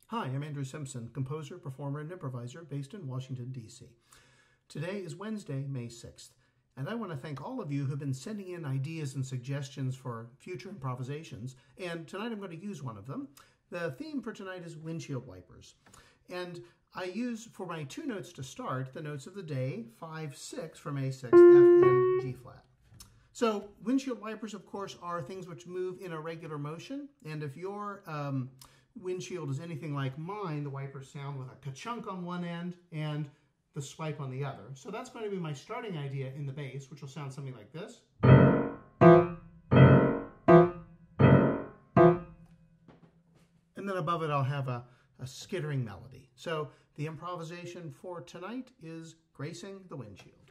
Hi, I'm Andrew Simpson, composer, performer, and improviser based in Washington, D.C. Today is Wednesday, May 6th, and I want to thank all of you who have been sending in ideas and suggestions for future improvisations, and tonight I'm going to use one of them. The theme for tonight is windshield wipers, and I use for my two notes to start the notes of the day, 5, 6 from A6, F, and G flat. So windshield wipers, of course, are things which move in a regular motion, and if your windshield is anything like mine, the wipers sound with a ka-chunk on one end and the swipe on the other. So that's going to be my starting idea in the bass, which will sound something like this. And then above it I'll have a skittering melody. So the improvisation for tonight is Gracing the Windshield.